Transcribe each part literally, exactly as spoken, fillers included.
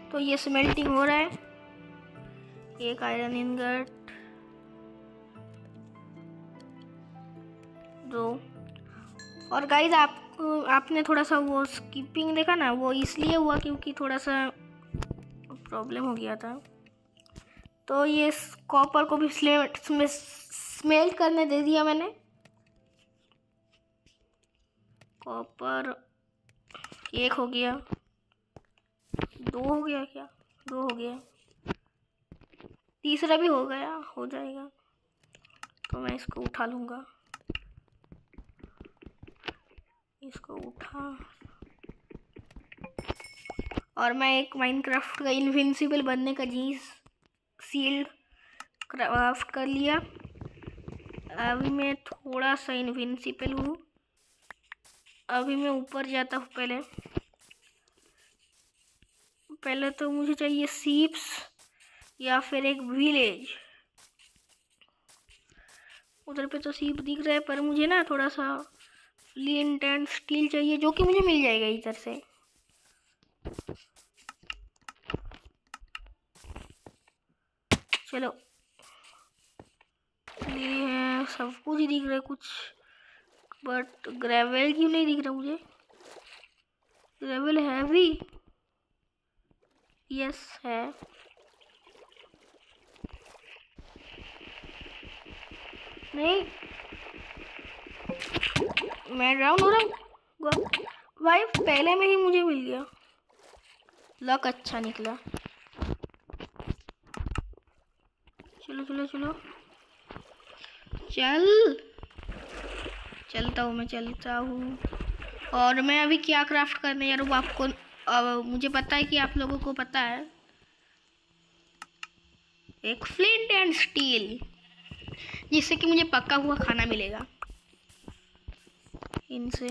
तो ये स्मेल्टिंग हो रहा है। एक आयरन इनगट, दो। और गाइस आपको आपने थोड़ा सा वो स्किपिंग देखा ना, वो इसलिए हुआ क्योंकि थोड़ा सा प्रॉब्लम हो गया था। तो ये कॉपर को भी स्मेल्ट करने दे दिया मैंने। कॉपर एक हो गया, दो हो गया, क्या दो हो गया, तीसरा भी हो गया, हो जाएगा। तो मैं इसको उठा लूँगा, इसको उठा, और मैं एक माइनक्राफ्ट का इनविंसिबल बनने का जीन्स सील्ड क्राफ्ट कर लिया। अभी मैं थोड़ा सा इनविंसिबल हूँ। अभी मैं ऊपर जाता हूँ। पहले पहले तो मुझे चाहिए सीप्स या फिर एक विलेज। उधर पे तो सीप दिख रहा है, पर मुझे ना थोड़ा सा फ्लिंट एंड स्टील चाहिए, जो कि मुझे मिल जाएगा इधर से। चलो, ये है, सब कुछ ही दिख रहा है कुछ, बट ग्रेवल क्यों नहीं दिख रहा मुझे? ग्रेवल है भी, यस है। नहीं, मैं डाउन हो रहा हूँ भाई, पहले में ही मुझे मिल गया। लक अच्छा निकला। चलो चलो चलो, चल चलता हूँ, मैं चलता हूँ। और मैं अभी क्या क्राफ्ट करने जा रहा हूँ आपको, अब मुझे पता है कि आप लोगों को पता है। एक फ्लिंट एंड स्टील, जिससे कि मुझे पका हुआ खाना मिलेगा इनसे।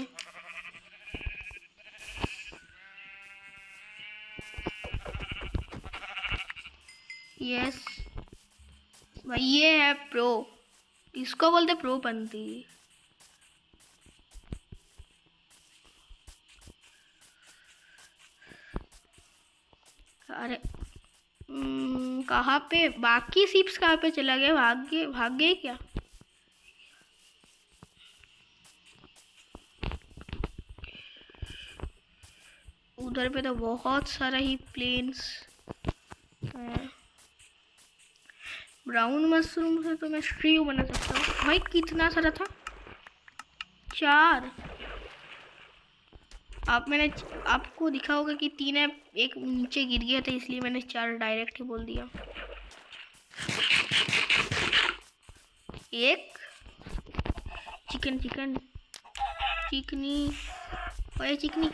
यस भाई, ये है प्रो, इसको बोलते प्रो बनती। अरे कहाँ पे बाकी सीप्स, कहाँ पे चला गया? भाग गए भाग गए क्या? उधर पे तो बहुत सारा ही प्लेन्स है। ब्राउन मशरूम से तो मैं स्ट्रीव बना सकता हूँ। भाई कितना सारा था, चार। आप मैंने आपको दिखा होगा कि तीन है, एक नीचे गिर गया था, इसलिए मैंने चार डायरेक्ट ही बोल दिया। एक चिकन चिकन चिकनी, भाई चिकनी,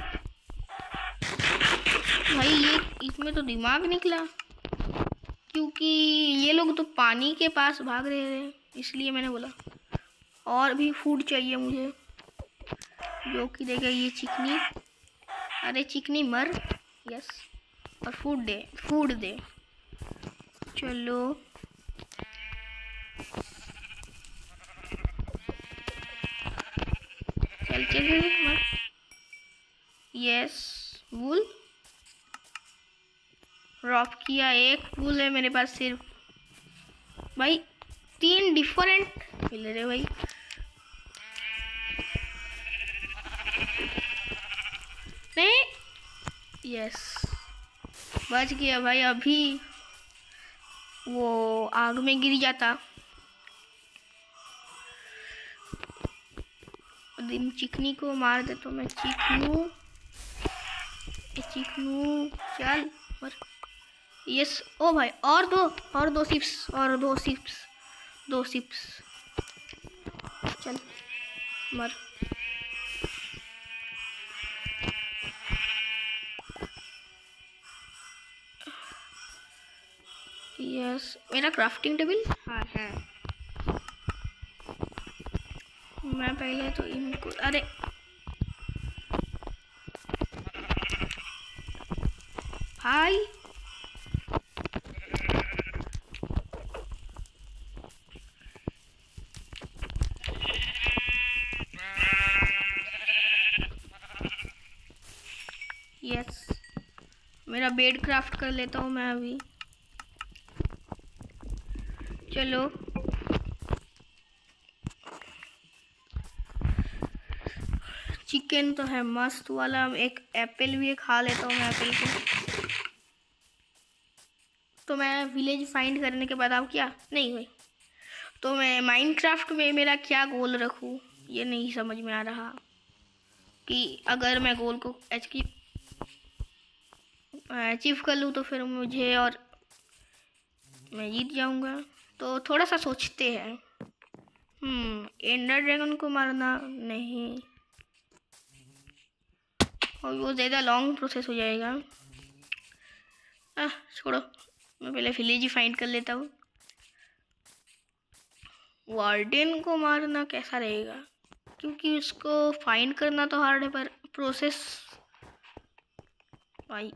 भाई ये इसमें तो दिमाग निकला, क्योंकि ये लोग तो पानी के पास भाग रहे थे, इसलिए मैंने बोला। और भी फूड चाहिए मुझे, जो कि देगा ये चिकनी। अरे चिकनी मर, यस, और फूड दे, फूड दे। चलो चल चल मर, यस। वूल ड्रॉप किया, एक वूल है मेरे पास सिर्फ। भाई तीन डिफरेंट मिल रहे भाई। नहीं, यस, बच गया भाई। अभी वो आग में गिर जाता। दिन चिकनी को मार दे तो मैं चिकनू चिकनू चल पर, यस। ओ भाई, और दो और दो सिप्स, और दो सिप्स दो सिप्स चल मर। यस, मेरा क्राफ्टिंग टेबल हाँ है। मैं पहले तो इनको, अरे भाई यस, मेरा बेड क्राफ्ट कर लेता हूँ मैं अभी। चलो चिकन तो है मस्त वाला, एक एप्पल भी खा लेता हूँ मैं एप्पल को। तो मैं विलेज फाइंड करने के बाद अब क्या नहीं हुई, तो मैं माइनक्राफ्ट में मेरा क्या गोल रखूँ ये नहीं समझ में आ रहा कि अगर मैं गोल को अचीव अचीव कर लूँ तो फिर मुझे और मैं जीत जाऊँगा। तो थोड़ा सा सोचते हैं। हम्म एंडर ड्रैगन को मारना नहीं, और वो ज़्यादा लॉन्ग प्रोसेस हो जाएगा। आह छोड़ो, मैं पहले विलेज ही फाइंड कर लेता हूँ। वार्डन को मारना कैसा रहेगा, क्योंकि उसको फाइंड करना तो हार्ड है, पर प्रोसेस भाई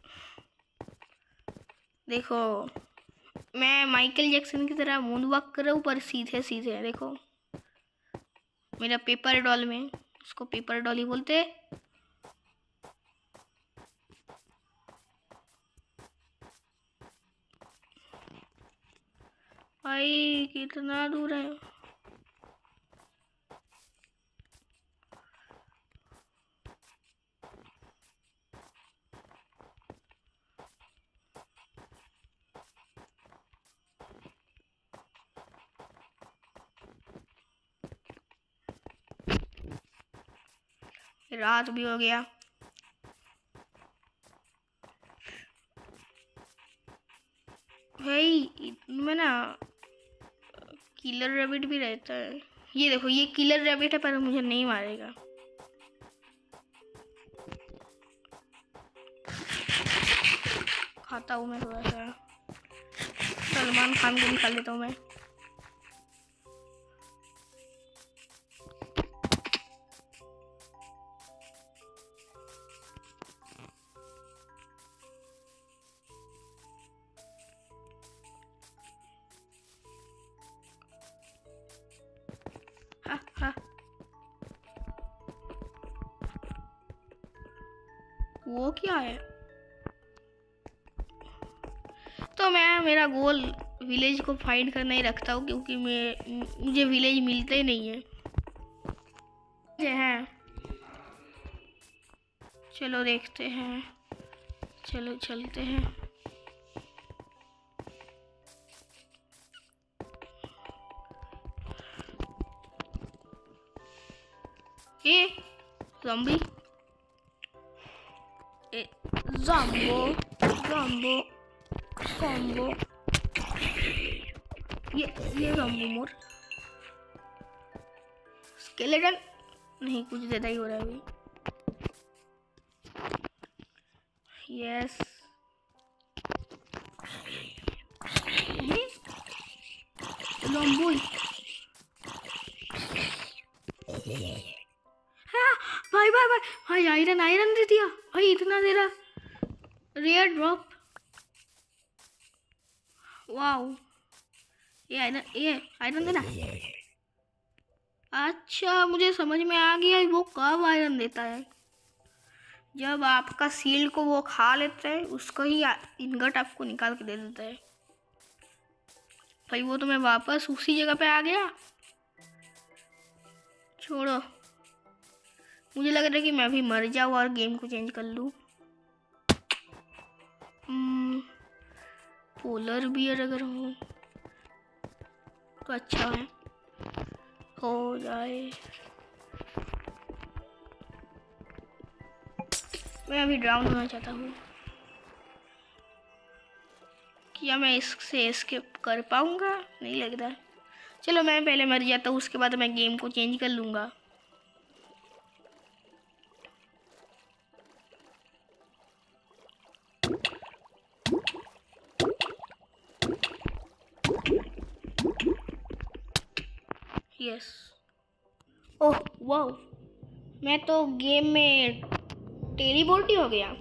देखो मैं माइकल जैक्सन की तरह मून वॉक कर रहा हूँ, पर सीधे सीधे। देखो मेरा पेपर डॉल में, उसको पेपर डॉल ही बोलते। भाई कितना दूर है, रात भी हो गया। भाई में ना किलर रैबिट भी रहता है। ये देखो ये किलर रैबिट है, पर मुझे नहीं मारेगा। खाता हूँ मैं थोड़ा सा, सलमान खान को भी खा लेता हूँ मैं। हा हा वो क्या है? तो मैं मेरा गोल विलेज को फाइंड करना ही रखता हूँ, क्योंकि मैं मुझे विलेज मिलते ही नहीं है। है चलो देखते हैं, चलो चलते हैं। ये ज़ॉम्बी, ए ज़ॉम्बो ज़ॉम्बो कॉम्बो, ये ये ज़ॉम्बो मोर स्केलेटन नहीं, कुछ ज़्यादा ही हो रहा है अभी। यस ज़ॉम्बो, हाँ भाई भाई भाई भाई आयरन आयरन दे दिया भाई, इतना दे रहा। रेयर ड्रॉप, वाओ ये आयरन, ये आयरन देना। अच्छा मुझे समझ में आ गया, वो कब आयरन देता है, जब आपका सील्ड को वो खा लेता है, उसको ही इनगट आपको निकाल के दे देता है। भाई वो तो मैं वापस उसी जगह पे आ गया। छोड़ो, मुझे लग रहा है कि मैं भी मर जाऊँ और गेम को चेंज कर लूँ। पोलर बियर अगर हो तो अच्छा है, हो जाए। मैं अभी ड्राउन होना चाहता हूँ, क्या मैं इससे एस्केप कर पाऊँगा? नहीं लग रहा। चलो मैं पहले मर जाता हूँ, उसके बाद मैं गेम को चेंज कर लूँगा। यस ओह वाह, मैं तो गेम में टेलीपोर्ट ही हो गया।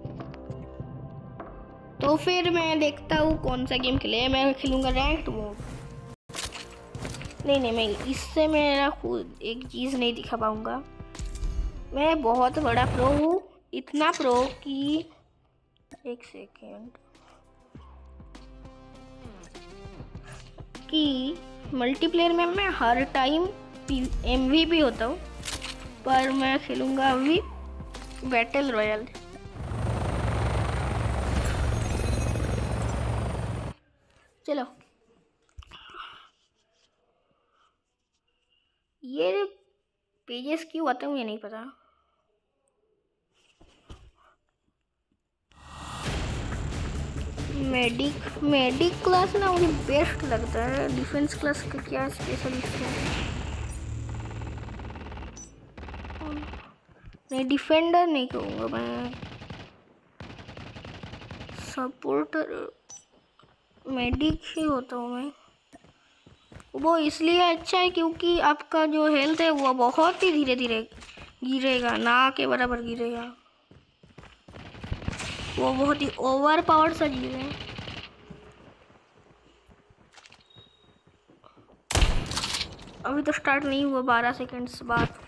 तो फिर मैं देखता हूँ कौन सा गेम खेले। मैं खेलूँगा रैंक्ड मोड। नहीं नहीं मैं इससे मेरा खुद एक चीज़ नहीं दिखा पाऊँगा। मैं बहुत बड़ा प्रो हूँ, इतना प्रो कि एक सेकेंड कि मल्टीप्लेयर में मैं हर टाइम एमवीपी होता हूँ, पर मैं खेलूँगा अभी बैटल रॉयल। चलो, ये पेजेस क्यों आते हैं मुझे नहीं पता। मेडिक मेडिक क्लास ना मुझे बेस्ट लगता है। डिफेंस क्लास का क्या स्पेशलिस्ट है? नहीं, डिफेंडर नहीं कहूँगा मैं, सपोर्टर मेडिक ही होता हूँ मैं। वो इसलिए अच्छा है क्योंकि आपका जो हेल्थ है वो बहुत ही धीरे धीरे गिरेगा, ना के बराबर गिरेगा। वो बहुत ही ओवर पावर सा चीज है। अभी तो स्टार्ट नहीं हुआ, बारह सेकंड्स बाद।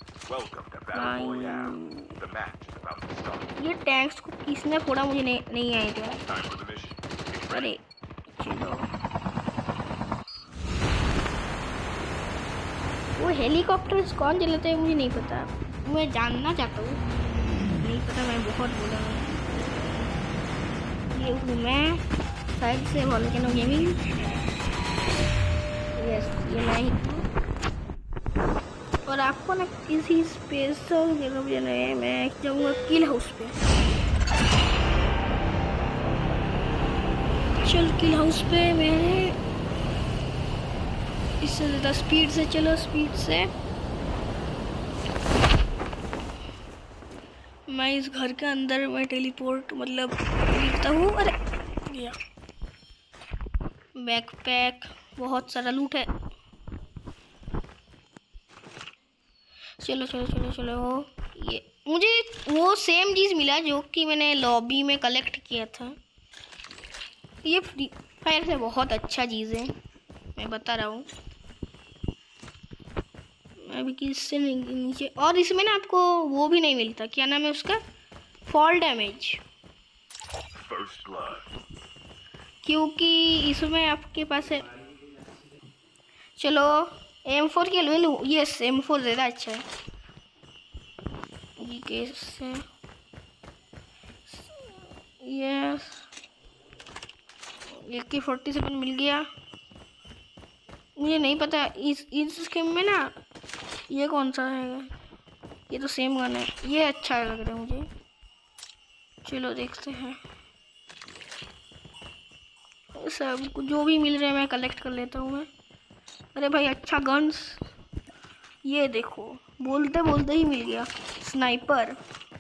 ये टैंक्स को किसने फोड़ा मुझे नहीं नहीं आया था। अरे चलो, वो हेलीकॉप्टर कौन चलाता है मुझे नहीं पता, मैं जानना चाहता हूँ। नहीं पता, मैं बहुत बोला हूँ। ये हूँ मैं साइड से वोल्केनो गेमिंग। यस, ये मैं ही हूँ। और आपको ना किसी स्पेशल जगह पे जाना है। मैं जाऊँगा किल हाउस पे। चल किल हाउस पे मैंने इससे ज़्यादा स्पीड से चलो, स्पीड से। मैं इस घर के अंदर मैं टेलीपोर्ट मतलब लिखता हूँ। अरे या बैकपैक, बहुत सारा लूट है। चलो चलो चलो चलो, ये मुझे वो सेम चीज़ मिला जो कि मैंने लॉबी में कलेक्ट किया था। ये फ्री फायर से बहुत अच्छा चीज़ है, मैं बता रहा हूँ। अभी किससे नीचे, और इसमें ना आपको वो भी नहीं मिलता, क्या नाम है उसका, फॉल डैमेज, क्योंकि इसमें आपके पास है। चलो एम फोर के ले लूँ। यस, एम फोर ज़्यादा अच्छा है। ये कैसे, यस एक की फोर्टी सेवन मिल गया। मुझे नहीं पता इस इस गेम में ना ये कौन सा है। ये तो सेम गन है, ये अच्छा लग रहा है मुझे। चलो देखते हैं, सब जो भी मिल रहा है मैं कलेक्ट कर लेता हूँ मैं। अरे भाई अच्छा गन्स, ये देखो बोलते बोलते ही मिल गया स्नाइपर।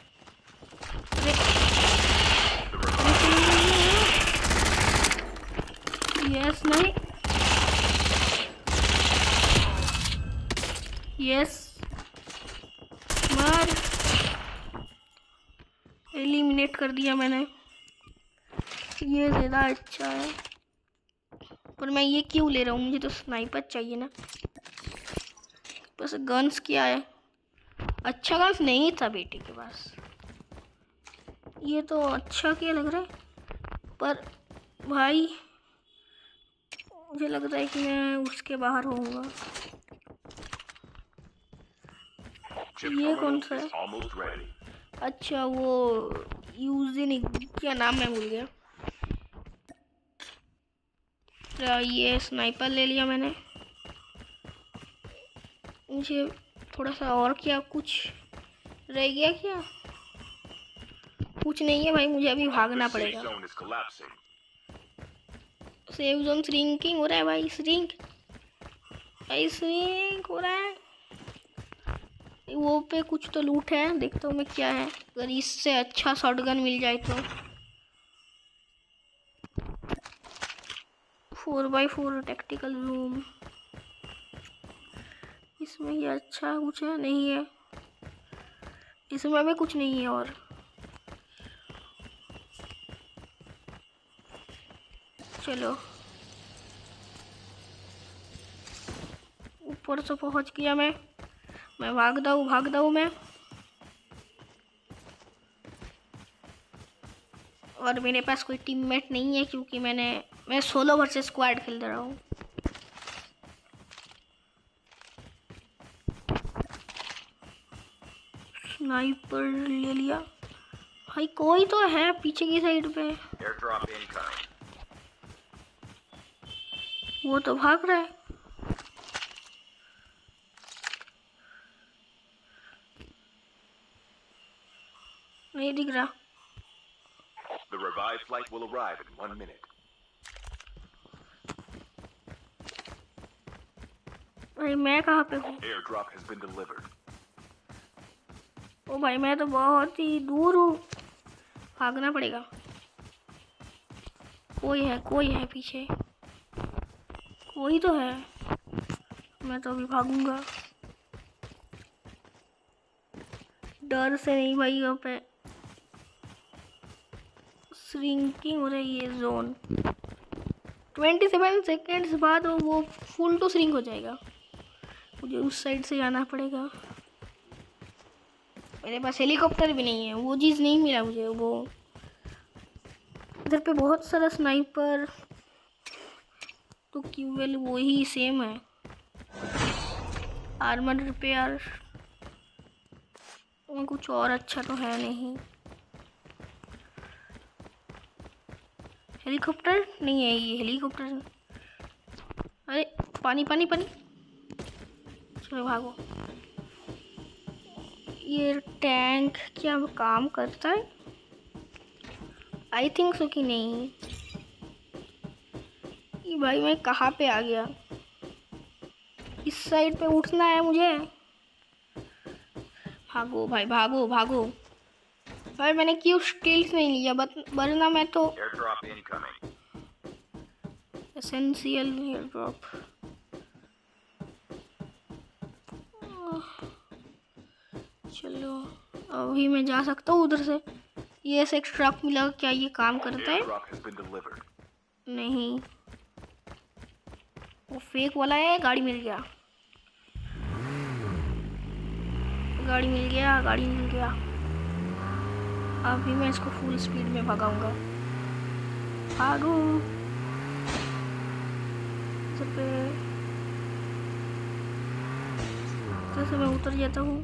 यस नहीं, यस मार, एलिमिनेट कर दिया मैंने। ये ज़्यादा अच्छा है, पर मैं ये क्यों ले रहा हूँ, मुझे तो स्नाइपर चाहिए ना। बस गन्स क्या है, अच्छा गन्स नहीं था बेटे के पास। ये तो अच्छा क्या लग रहा है, पर भाई मुझे लग रहा है कि मैं उसके बाहर होऊंगा। ये कौन सा है, अच्छा वो यूजिन, क्या नाम है भूल गया। ये स्नाइपर ले लिया मैंने। मुझे थोड़ा सा और क्या कुछ रह गया क्या, कुछ नहीं है भाई, मुझे अभी भागना पड़ेगा। सेव जोन श्रिंकिंग हो रहा है भाई, श्रिंक भाई श्रिंक हो रहा है। वो पे कुछ तो लूट है, देखता हूँ मैं क्या है। अगर इससे अच्छा शॉटगन मिल जाए तो। Four by four tactical room, इसमें ये अच्छा कुछ है नहीं है, इसमें भी कुछ नहीं है। और चलो ऊपर से पहुंच गया मैं मैं भागदा हूँ भागदा हूँ मैं। और मेरे पास कोई टीममेट नहीं है क्योंकि मैंने मैं सोलो वर्सेस स्क्वाड खेल रहा हूँ। स्नाइपर ले लिया भाई। कोई तो है पीछे की साइड पे। वो तो भाग रहा है। नहीं दिख रहा। The revived flight will arrive in one minute. भाई मैं कहाँ पे हूँ? Airdrop has been delivered. ओ भाई मैं तो बहुत ही दूर हूँ। भागना पड़ेगा। कोई है कोई है पीछे। कोई तो है। मैं तो अभी भागूंगा। डर से नहीं भाई। यहाँ पे श्रिंकिंग हो रही है जोन। ट्वेंटी सेवन सेकेंड्स बाद वो फुल टू श्रिंक हो जाएगा। मुझे उस साइड से जाना पड़ेगा। मेरे पास हेलीकॉप्टर भी नहीं है। वो चीज़ नहीं मिला मुझे। वो इधर पे बहुत सारा स्नाइपर तो क्यूएल वो ही सेम है। आर्मर रिपेयर कुछ और अच्छा तो है नहीं। हेलीकॉप्टर नहीं है ये। हेलीकॉप्टर अरे पानी पानी पानी। चलो भागो। ये टैंक क्या काम करता है? आई थिंक सो कि नहीं। ये भाई मैं कहाँ पे आ गया? इस साइड पे उठना है मुझे। भागो भाई भागो भागो। भाई मैंने क्यों स्किल्स नहीं लिया? वरना मैं तो एसेंशियल एयर ड्रॉप। चलो अभी मैं जा सकता हूँ उधर से। ये ऐसे ट्रक मिला। क्या ये काम करता है? नहीं वो फेक वाला है। गाड़ी मिल गया गाड़ी मिल गया गाड़ी मिल गया। अभी मैं इसको फुल स्पीड में भगाऊंगा। भागो। पे जैसे मैं उतर जाता हूँ।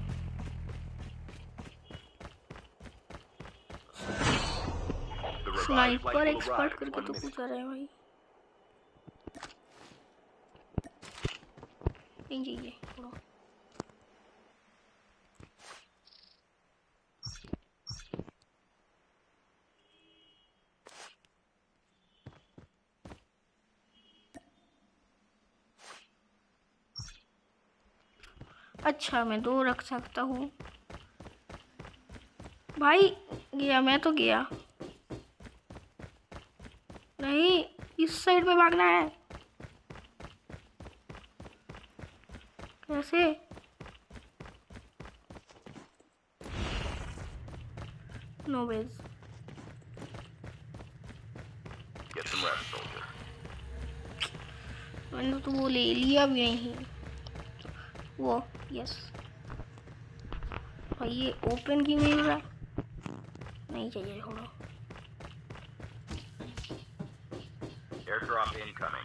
स्नाइपर एक्सपर्ट करके तो पूछा रहे हैं भाई। नहीं चाहिए थोड़ा। अच्छा मैं दो रख सकता हूँ भाई। गया मैं तो गया। नहीं इस साइड पे भागना है। कैसे? No ways. मैंने तो वो ले लिया भी नहीं। वो यस भाई ये ओपन क्यों नहीं हो रहा? नहीं चाहिए थोड़ा। Airdrop incoming.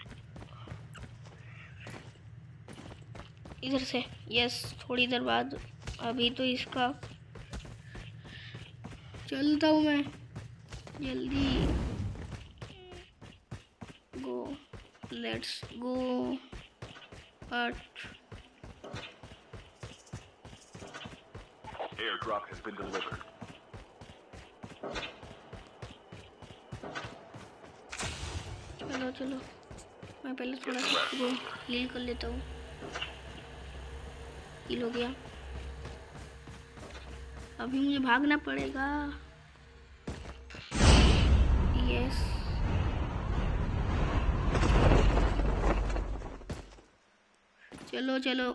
इधर से यस। थोड़ी देर बाद। अभी तो इसका चलता हूँ मैं जल्दी। Go let's go. But Airdrop has been delivered. चलो चलो मैं पहले थोड़ा सा वो हील कर लेता हूँ। हील हो गया। अभी मुझे भागना पड़ेगा। यस चलो चलो।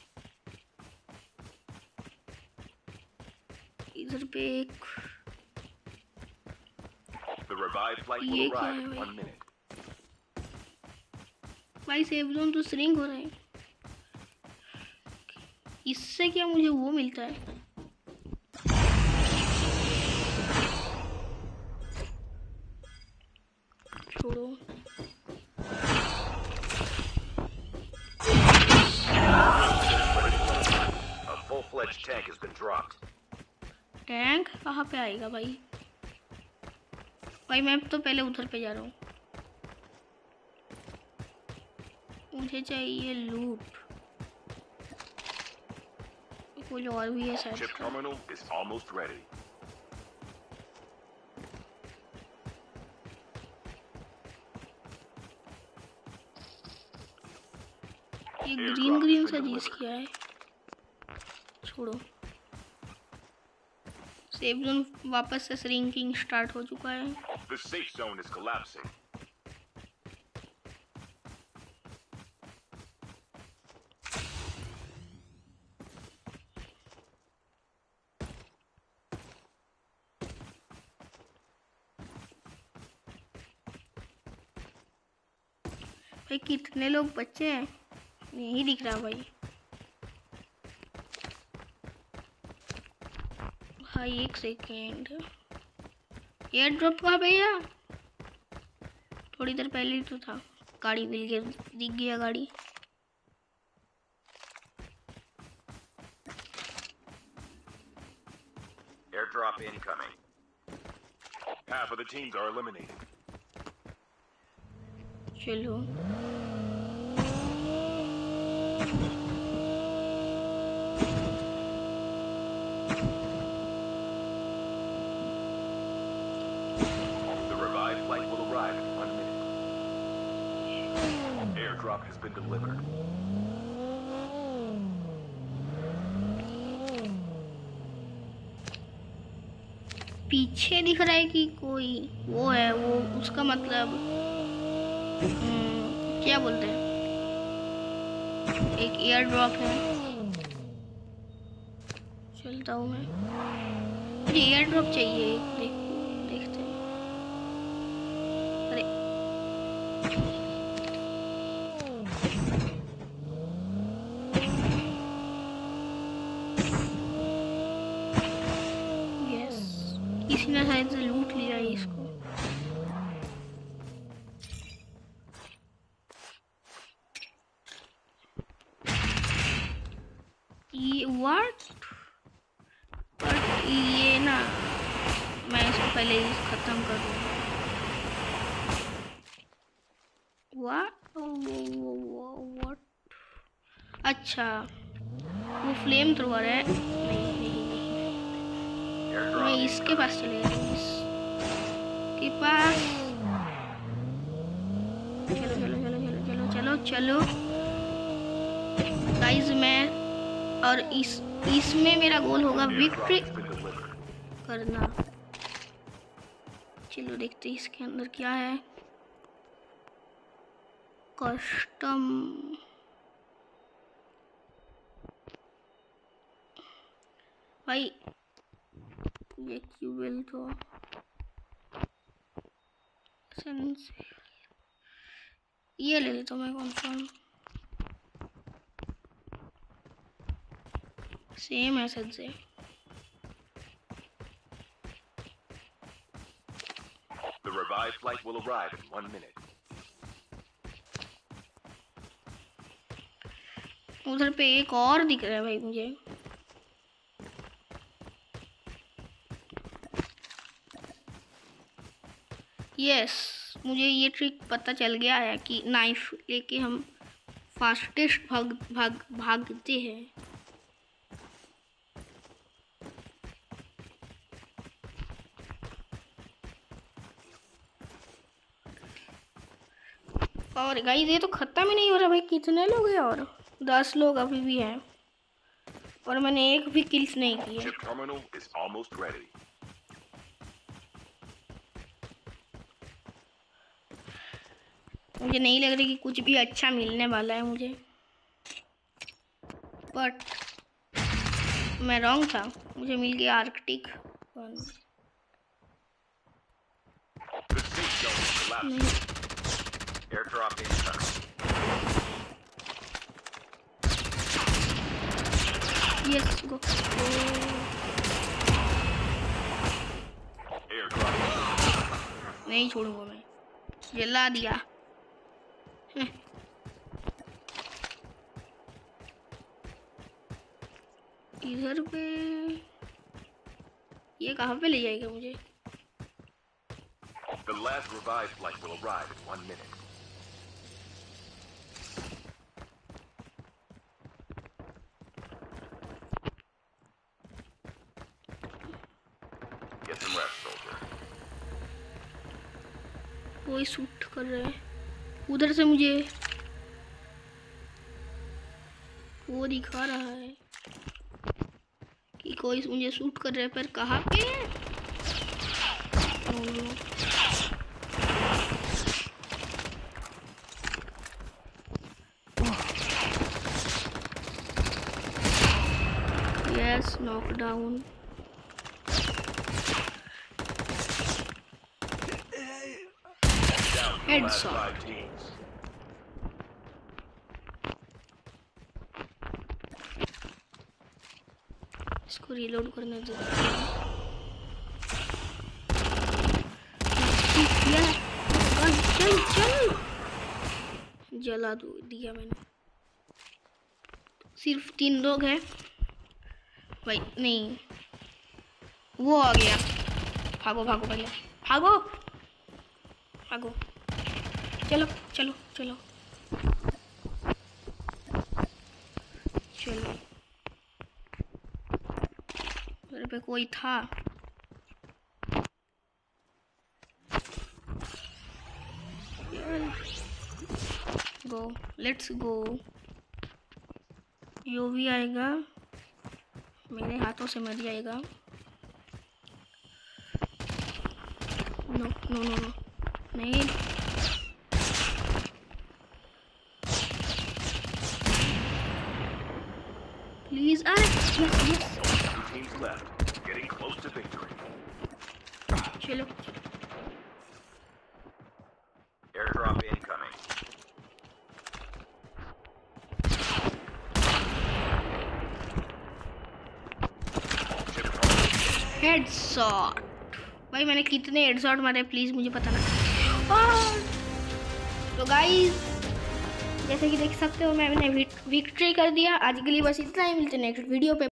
इधर पे एक ये क्या है भाई? भाई सेफ जोन तो श्रिंक हो रहे हैं। इससे क्या मुझे वो मिलता है? छोड़ो। A full-fledged tank has been dropped. Tank कहाँ पे आएगा भाई? भाई मैं तो पहले उधर पे जा रहा हूँ। मुझे चाहिए लूट। कुछ और भी है शायद। Chip terminal is almost ready. ये ग्रीन ग्रीन सा चीज क्या है? छोड़ो। सेफ जोन वापस से श्रिंकिंग स्टार्ट हो चुका है। The safe zone is collapsing. भाई कितने लोग बच्चे हैं? नहीं दिख रहा भाई। भाई एक सेकेंड, एयर ड्रॉप कहाँ भैया? थोड़ी देर पहले तो था। गाड़ी मिल गया, दिख गया गाड़ी। Airdrop incoming. Half of the teams are eliminated. चलो The revived flight will arrive in one minute. Airdrop has been delivered. पीछे दिख रहा है कि कोई वो है, वो उसका मतलब हम्म, क्या बोलते हैं, एक एयर ड्रॉप है। चलता हूँ मैं, मुझे एयर ड्रॉप चाहिए। देख देखते हैं। अरे यस, किसी ने शायद से लूट लिया है इसको। ये व्हाट, बट ये ना, मैं इसको पहले ही खत्म कर दूँ। व्हाट, अच्छा वो फ्लेम थ्रोअर है। नहीं नहीं नहीं, मैं इसके पास चले जाऊँ, इसके पास। चलो चलो चलो चलो चलो चलो चलो गाइस, मैं और इस इसमें मेरा गोल होगा विक्ट्री करना। चलो देखते हैं इसके अंदर क्या है। कस्टम, भाई ये क्यूबेल तो ये ले लेता हूँ मैं। कौन सा सेम है से। The revived flight will arrive in one minute. उधर पे एक और दिख रहा है भाई मुझे। यस, मुझे ये ट्रिक पता चल गया है कि नाइफ लेके हम फास्टेस्ट भाग भाग भागते हैं। और गाइस ये तो खत्म ही नहीं हो रहा भाई। कितने लोग हैं? और दस लोग अभी भी हैं और मैंने एक भी किल्स नहीं की है। Chip terminal is almost ready. मुझे नहीं लग रहा कि कुछ भी अच्छा मिलने वाला है मुझे, बट मैं रॉन्ग था। मुझे मिल गया Arctic one. The safe zone is collapsing. Airdrop incoming. Yes go. Airdrop. नहीं छोड़ूंगा मैं। जला दिया। इधर पे ये कहाँ पे ले जाएगा मुझे? The last revived flight will arrive in one minute. Get some rest, soldier. कोई शूट कर रहे हैं उधर से, मुझे वो दिखा रहा है कि कोई मुझे शूट कर रहा है, पर कहाँ पे है? Yes, knock down. हेडशॉट। इसको रीलोड करने दो। चल चल, जला दो दिया मैंने। सिर्फ तीन लोग हैं भाई। नहीं, वो आ गया। भागो भागो भैया, भागो भागो। चलो चलो चलो चलो। मेरे पे कोई था। गो, लेट्स गो। यो भी आएगा, मेरे हाथों से मर जाएगा। नो नो नो नो, नहीं। प्लीज आ। Yes yes. Teams left, getting close to victory. चलो। Airdrop incoming. हेडशॉट। भाई मैंने कितने हेडशॉट मारे प्लीज मुझे पता ना। तो गाइस, जैसे कि देख सकते हो मैंने विक्ट्री कर दिया। आज के लिए बस इतना ही, मिलते हैं नेक्स्ट वीडियो पे।